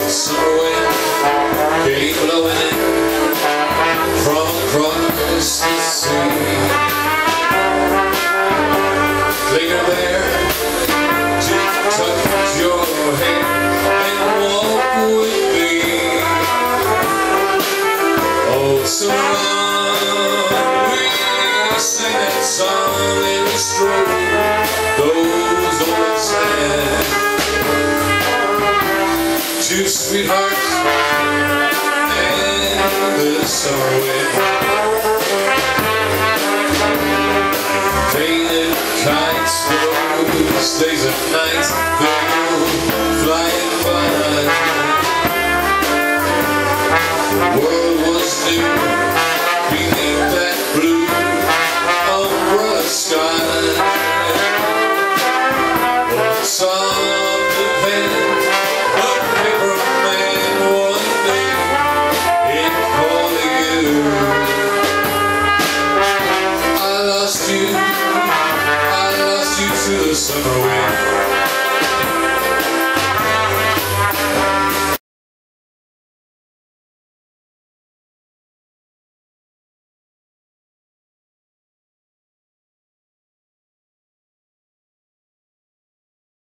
summer wind came blowing in from across the sea. Linger there to touch your hair and walk with me. Oh, so long we sang that song in the street, those old sands. Two sweethearts and the summer wind. Painted kites, those days and nights, they go flying by. The world was new beneath that blue umbrella sky. One soft dependent I lost you to the summer wind.